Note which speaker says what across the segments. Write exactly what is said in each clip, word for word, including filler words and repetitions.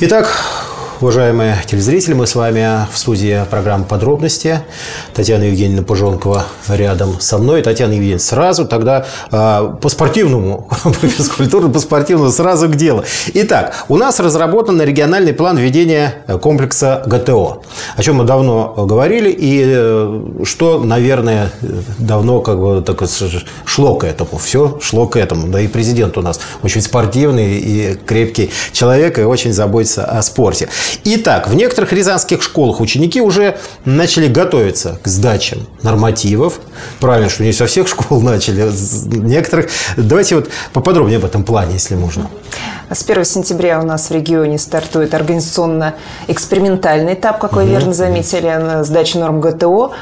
Speaker 1: Итак, уважаемые телезрители, мы с вами в студии программы «Подробности». Татьяна Евгеньевна Пужонкова рядом со мной. Татьяна Евгеньевна, сразу тогда э, по-спортивному, по физкультурному, по-спортивному, сразу к делу. Итак, у нас разработан региональный план ведения комплекса ГТО, о чем мы давно говорили, и э, что, наверное, давно как бы так шло к этому. Все шло к этому. Да и президент у нас очень спортивный и крепкий человек, и очень заботится о спорте. Итак, в некоторых рязанских школах ученики уже начали готовиться к сдаче нормативов. Правильно, что не со всех школ начали, некоторых. Давайте вот поподробнее об этом плане, если можно.
Speaker 2: С первого сентября у нас в регионе стартует организационно-экспериментальный этап, как вы
Speaker 1: угу.
Speaker 2: верно заметили, сдачи норм ГТО.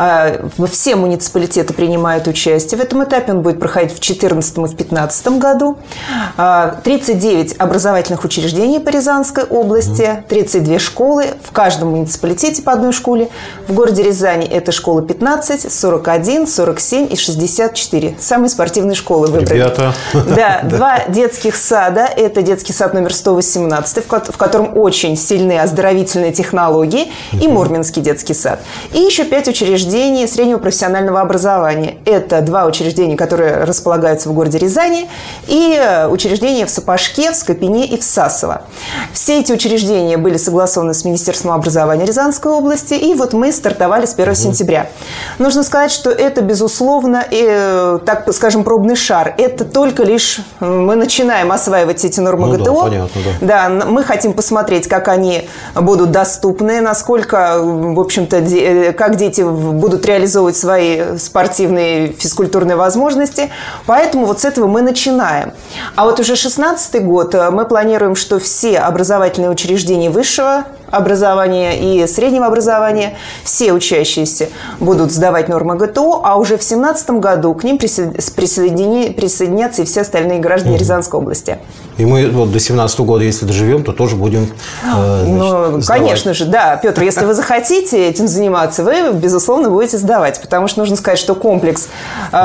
Speaker 2: Все муниципалитеты принимают участие в этом этапе. Он будет проходить в две тысячи четырнадцатом и в две тысячи пятнадцатом году. тридцать девять образовательных учреждений по Рязанской области, тридцать две школы, в каждом муниципалитете по одной школе. В городе Рязани это школа пятнадцать, сорок один, сорок семь и шестьдесят четыре. Самые спортивные школы выбрали.
Speaker 1: Ребята.
Speaker 2: Да, два детских сада. Это детский сад номер сто восемнадцать, в котором очень сильные оздоровительные технологии, и Мурминский детский сад. И еще пять учреждений среднего профессионального образования. Это два учреждения, которые располагаются в городе Рязани, и учреждения в Сапожке, в Скопине и в Сасово. Все эти учреждения были согласованы с Министерством образования Рязанской области, и вот мы стартовали с первого сентября. Нужно сказать, что это, безусловно, э, так скажем, пробный шар. Это только лишь мы начинаем осваивать эти нормы
Speaker 1: ну,
Speaker 2: ГТО.
Speaker 1: Да, понятно, да.
Speaker 2: Да, мы хотим посмотреть, как они будут доступны, насколько, в общем-то, де, как дети будут реализовывать свои спортивные, физкультурные возможности. Поэтому вот с этого мы начинаем. А вот уже шестнадцатый год мы планируем, что все образовательные учреждения высшего образования и среднего образования, все учащиеся будут сдавать нормы ГТО, а уже в две тысячи семнадцатом году к ним присоедини, присоединятся и все остальные граждане Рязанской области.
Speaker 1: И мы вот до две тысячи семнадцатого года, если доживем, то тоже будем э,
Speaker 2: ну,
Speaker 1: значит,
Speaker 2: конечно же, да. Петр, если вы захотите этим заниматься, вы, безусловно, будете сдавать. Потому что нужно сказать, что комплекс э,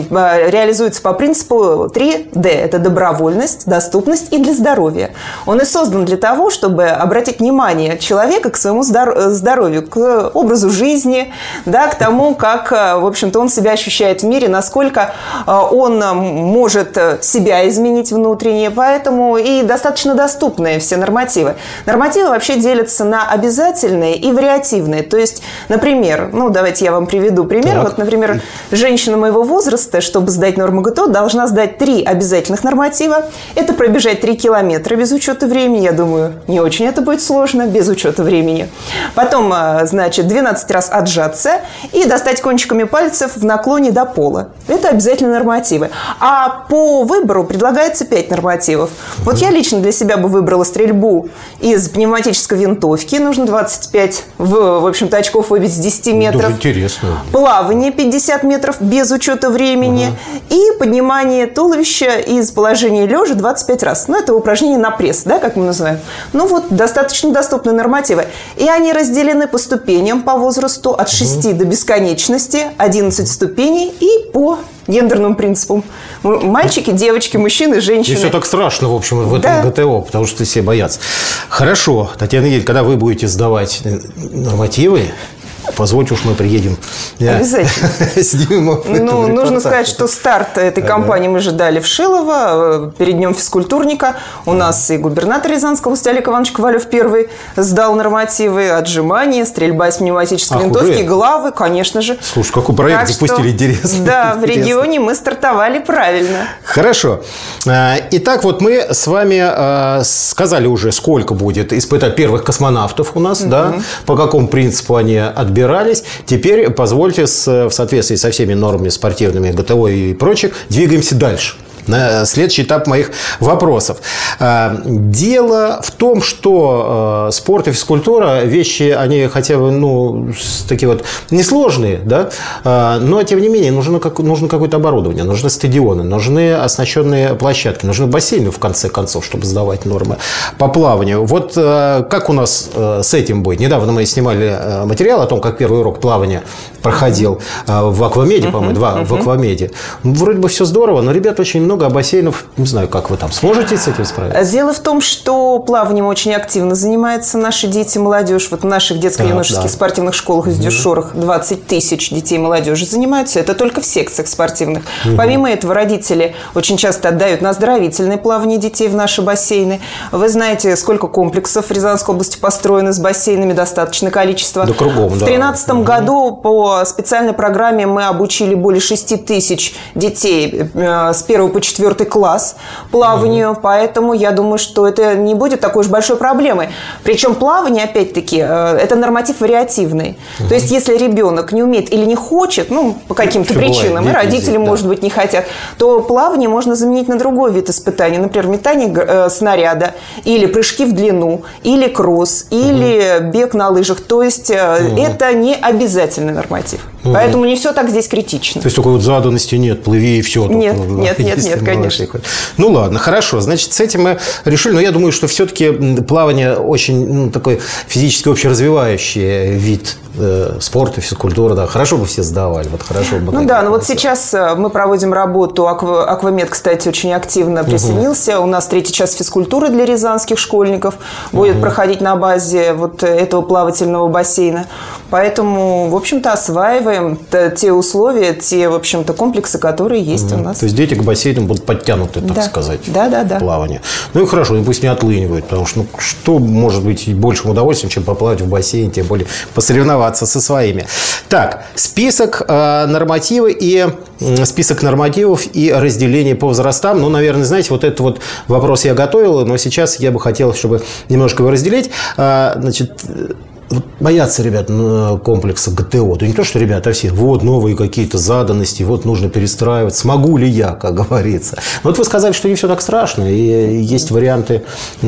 Speaker 2: э, реализуется по принципу три дэ. Это добровольность, доступность и для здоровья. Он и создан для того, чтобы обратить внимание человека к своему здоровью, к образу жизни, да, к тому, как, в общем-то, он себя ощущает в мире, насколько он может себя изменить внутренне. Поэтому и достаточно доступные все нормативы. Нормативы вообще делятся на обязательные и вариативные. То есть, например, ну, давайте я вам приведу пример. Так. Вот, например, женщина моего возраста, чтобы сдать норму ГТО, должна сдать три обязательных норматива. Это пробежать три километра без учета времени. Я думаю, не очень это будет сложно, без учета времени. Потом, значит, двенадцать раз отжаться и достать кончиками пальцев в наклоне до пола. Это обязательные нормативы. А по выбору предлагается пять нормативов. Вот я лично для себя бы выбрала стрельбу из пневматической винтовки. Нужно двадцать пять, в, в общем-то, очков выбить с десяти метров.
Speaker 1: Даже интересно.
Speaker 2: Плавание пятьдесят метров без учета времени. Угу. И поднимание туловища из положения лежа двадцать пять раз. Ну, это упражнение на пресс, да, как мы называем. Ну, вот, достаточно доступны нормативы. И они разделены по ступеням по возрасту от шести угу. до бесконечности, одиннадцать ступеней, и по гендерным принципам. Мальчики, девочки, мужчины, женщины.
Speaker 1: И все так страшно, в общем, в этом
Speaker 2: да.
Speaker 1: ГТО, потому что все боятся. Хорошо, Татьяна Евгеньевна, когда вы будете сдавать нормативы, позвольте уж мы приедем.
Speaker 2: Обязательно.
Speaker 1: Снимем.
Speaker 2: Ну, нужно сказать, что старт этой кампании мы же дали в Шилово, перед днем физкультурника. У нас и губернатор Рязанской области Олег Иванович Ковалев первый сдал нормативы: отжимания, стрельба из пневматической Ах, винтовки, уже? главы, конечно же.
Speaker 1: Слушай, какой проект так запустили, что, интересно.
Speaker 2: Да, в регионе мы стартовали правильно.
Speaker 1: Хорошо. Итак, вот мы с вами сказали уже, сколько будет испытать первых космонавтов у нас, да, по какому принципу они отбираются. Теперь позвольте в соответствии со всеми нормами спортивными, ГТО и прочих двигаемся дальше. На следующий этап моих вопросов. Дело в том, что спорт и физкультура – вещи, они хотя бы, ну, такие вот несложные, да? Но, тем не менее, нужно, нужно какое-то оборудование, нужны стадионы, нужны оснащенные площадки, нужны бассейны, в конце концов, чтобы сдавать нормы по плаванию. Вот как у нас с этим будет? Недавно мы снимали материал о том, как первый урок плавания проходил uh-huh. в Аквамеде, uh-huh. по-моему, два uh-huh. в Аквамеде. Вроде бы все здорово, но ребят очень много, а бассейнов, не знаю, как вы там сможете с этим справиться?
Speaker 2: Дело в том, что плаванием очень активно занимаются наши дети и молодежь. Вот в наших детско-юношеских да, да. спортивных школах из Дюшорах двадцать тысяч детей и молодежи занимаются. Это только в секциях спортивных. Uh-huh. Помимо этого, родители очень часто отдают на оздоровительное плавание детей в наши бассейны. Вы знаете, сколько комплексов в Рязанской области построено с бассейнами, достаточное количество.
Speaker 1: Да, кругом,
Speaker 2: в
Speaker 1: да.
Speaker 2: две тысячи тринадцатом uh-huh. году по специальной программе мы обучили более шести тысяч детей э, с первого по четвертый класс плаванию, uh-huh. поэтому я думаю, что это не будет такой уж большой проблемой. Причем плавание, опять-таки, э, это норматив вариативный. Uh-huh. То есть, если ребенок не умеет или не хочет, ну, по каким-то Все причинам, бывает, и родители, да. может быть, не хотят, то плавание можно заменить на другой вид испытаний. Например, метание э, снаряда, или прыжки в длину, или кросс, или uh-huh. бег на лыжах. То есть, э, uh-huh. это не обязательный норматив. Uh-huh. Поэтому не все так здесь критично.
Speaker 1: То есть, такой вот заданности нет, плыви и все.
Speaker 2: Нет,
Speaker 1: только,
Speaker 2: нет, нет, нет, конечно.
Speaker 1: Ну, ладно, хорошо. Значит, с этим мы решили. Но я думаю, что все-таки плавание очень ну, такой физически общеразвивающий вид э, спорта, физкультуры. Да. Хорошо бы все сдавали. Вот хорошо бы,
Speaker 2: ну да, ну вот сейчас мы проводим работу. Аква, Аквамед, кстати, очень активно присоединился. Uh-huh. У нас третий час физкультуры для рязанских школьников будет uh-huh. проходить на базе вот этого плавательного бассейна. Поэтому, в общем-то, осваиваем те условия, те, в общем-то, комплексы, которые есть uh-huh. у нас.
Speaker 1: То есть дети к бассейнам будут подтянуты, так
Speaker 2: да.
Speaker 1: сказать,
Speaker 2: да, да, да.
Speaker 1: плавание. Ну и хорошо, и пусть не отлынивают, потому что ну, что может быть большим удовольствием, чем поплавать в бассейне, тем более посоревноваться со своими. Так, список э, нормативы и э, список нормативов и разделение по возрастам. Ну, наверное, знаете, вот этот вот вопрос я готовил, но сейчас я бы хотел, чтобы немножко его разделить. Э, значит, вот боятся ребят комплекса ГТО. Да не то, что ребята, а все, вот новые какие-то заданности, вот нужно перестраивать. Смогу ли я, как говорится. Но вот вы сказали, что не все так страшно, и есть варианты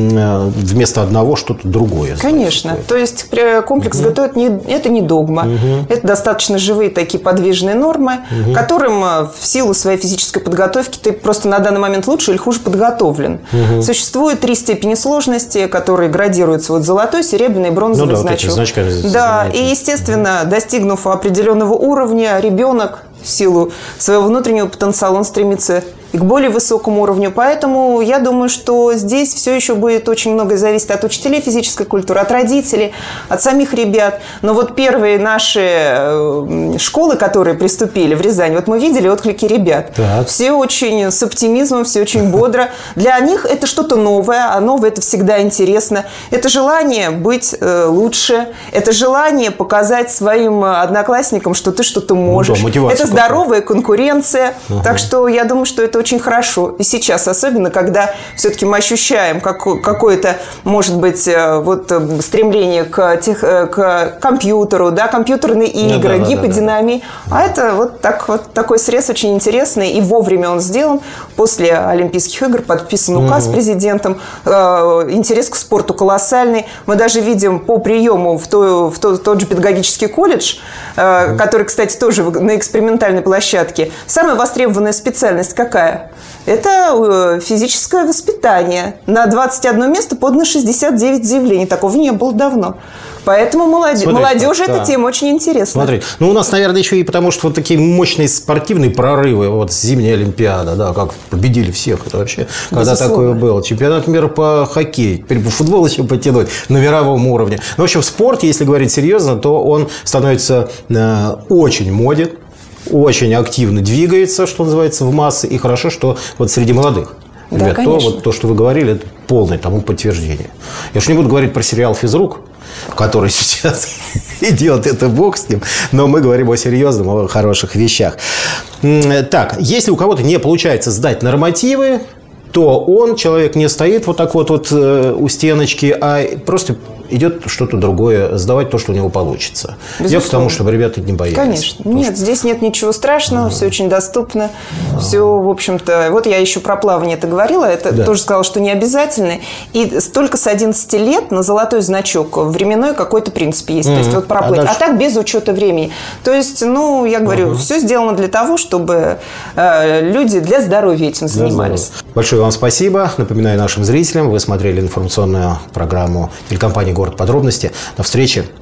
Speaker 1: вместо одного что-то другое.
Speaker 2: Конечно. То есть комплекс угу. ГТО это не, это не догма. Угу. Это достаточно живые такие подвижные нормы, угу. которым в силу своей физической подготовки ты просто на данный момент лучше или хуже подготовлен. Угу. Существует три степени сложности, которые градируются. Вот золотой, серебряный, бронзовый ну, да, значок.
Speaker 1: Значками,
Speaker 2: да, и, естественно, достигнув определенного уровня, ребенок в силу своего внутреннего потенциала, он стремится и к более высокому уровню. Поэтому я думаю, что здесь все еще будет очень многое зависеть от учителей физической культуры, от родителей, от самих ребят. Но вот первые наши школы, которые приступили в Рязань, вот мы видели отклики ребят. Так. Все очень с оптимизмом, все очень бодро. Для них это что-то новое, а новое это всегда интересно. Это желание быть лучше, это желание показать своим одноклассникам, что ты что-то можешь. Ну, да, это здоровая конкуренция. Ага. Так что я думаю, что это очень хорошо. И сейчас, особенно, когда все-таки мы ощущаем какое-то, может быть, вот стремление к, тех, к компьютеру, да, компьютерные игры, да, да, гиподинамии. Да, да, да. А это вот, так, вот такой срез очень интересный. И вовремя он сделан. После Олимпийских игр подписан указ угу. президентом. Интерес к спорту колоссальный. Мы даже видим по приему в, то, в тот, тот же педагогический колледж, угу. который, кстати, тоже на экспериментальной площадке. Самая востребованная специальность какая? Это физическое воспитание. На двадцать одно место подано шестьдесят девять заявлений. Такого не было давно. Поэтому молодежь, Смотрите, молодежи да. эта тема очень интересна.
Speaker 1: Смотрите, ну у нас, наверное, еще и потому, что вот такие мощные спортивные прорывы, вот зимняя Олимпиада, да, как победили всех, это вообще, когда Безусловно. Такое было. Чемпионат мира по хоккею, теперь по футболу еще потянуть на мировом уровне. Ну, в общем, в спорте, если говорить серьезно, то он становится э, очень моден. Очень активно двигается, что называется, в массы. И хорошо, что вот среди молодых ребят, да, то, вот, то, что вы говорили, это полное тому подтверждение. Я уж не буду говорить про сериал «Физрук», который сейчас идет, это бог с ним, но мы говорим о серьезном, о хороших вещах. Так, если у кого-то не получается сдать нормативы, то он, человек, не стоит вот так вот, вот у стеночки, а просто идет что-то другое, сдавать то, что у него получится. Безусловно. Я к тому, чтобы ребята не боялись.
Speaker 2: Конечно. Нет, что... здесь нет ничего страшного, ага. все очень доступно. Ага. Все, в общем-то... Вот я еще про плавание это говорила, это да. тоже сказала, что не обязательно. И только с одиннадцати лет на золотой значок временной какой-то принцип есть. Ага. То есть вот проплыть. А, дальше... а так без учета времени. То есть, ну, я говорю, ага. все сделано для того, чтобы э, люди для здоровья этим занимались.
Speaker 1: Большое вам спасибо. Напоминаю нашим зрителям, вы смотрели информационную программу телекомпании «Город подробности». До встречи.